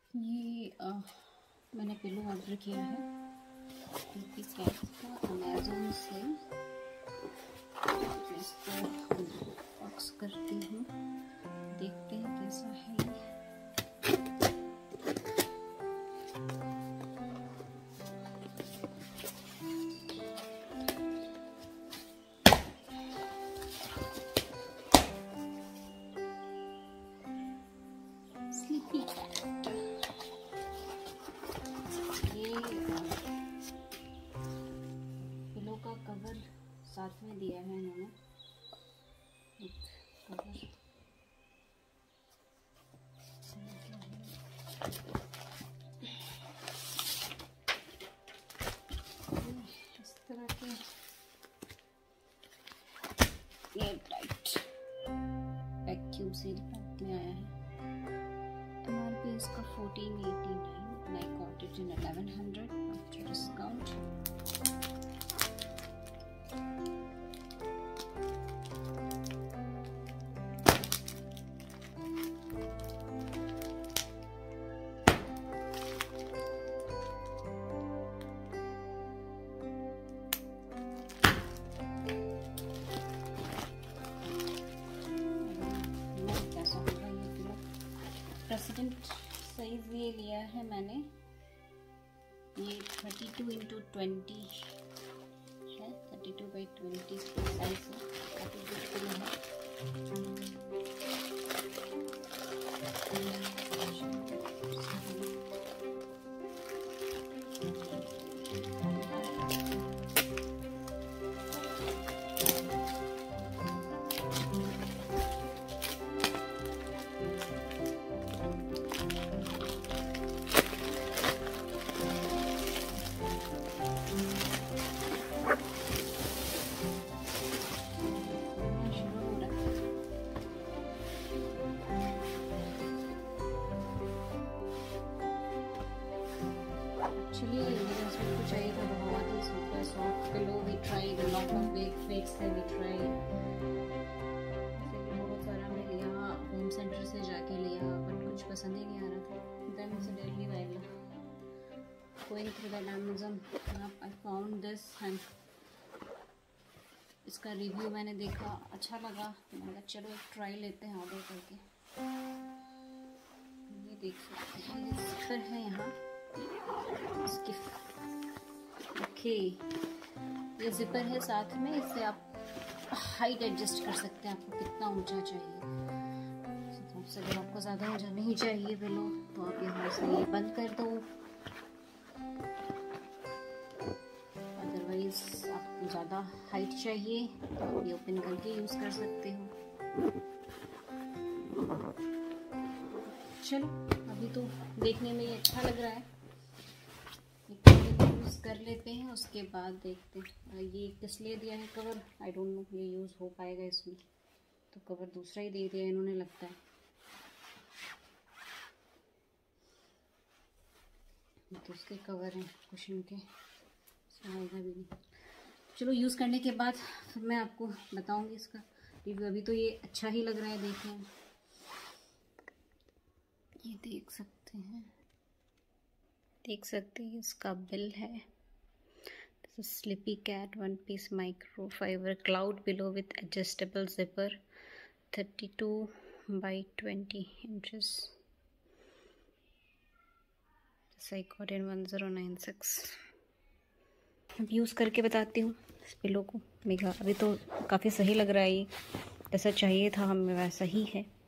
ये मैंने pillow order किया है sleepycat का अमेज़न से। इसको बॉक्स करती हूँ, देखते हैं कैसा है ये। पिलो का कवर साथ में दिया है इन्होंने, एक कवर इस तरह के airtight vacuum seal pack में आया है। MRP इसका 1489 and I got it in 1100 after discount. President size ये लिया है मैंने, ये 32x20 है, 32x20 साइज है, काफी ब्यूटीफुल है। Actually, मेरे हस्बैंड को चाहिए था बहुत ही super soft pillow. We tried lot of fakes है, वी ट्राइड बहुत सारा मैं लिया, होम सेंटर से जाके लिया, बट कुछ पसंद ही नहीं आ रहा था। Then suddenly while going through that Amazon I found this and इसका रिव्यू मैंने देखा, अच्छा लगा, मैंने कहा चलो एक ट्राई लेते हैं ऑर्डर करके। ये देख सकते हैं, ये जिपर है यहाँ इसकी। ओके, ये जिपर है साथ में, इससे आप हाइट एडजस्ट कर सकते हैं, आपको कितना ऊंचा चाहिए। सबसे अगर आपको ज़्यादा ऊंचा नहीं चाहिए पिलो तो आप यहाँ से ये बंद कर दो, अदरवाइज आपको ज़्यादा हाइट चाहिए तो ये ओपन करके यूज़ कर सकते हो। चलो अभी तो देखने में ये अच्छा लग रहा है, यूज़ कर लेते हैं, उसके बाद देखते हैं। ये किस लिए दिया है कवर, आई डोंट नो ये यूज़ हो पाएगा इसमें, तो कवर दूसरा ही दे दिया इन्होंने लगता है। तो उसके कवर हैं कुशन के, आएगा भी नहीं। चलो यूज़ करने के बाद फिर मैं आपको बताऊंगी इसका रिव्यू। अभी तो ये अच्छा ही लग रहा है देखने में। ये देख सकते हैं, इसका बिल है। This is sleepycat 1-piece microfiber cloud pillow with adjustable zipper, 32x20 inches. This I got in 1096. अब यूज़ करके बताती हूँ इस पिलो को। मेरा अभी तो काफ़ी सही लग रहा है, ये जैसा चाहिए था हमें वैसा ही है।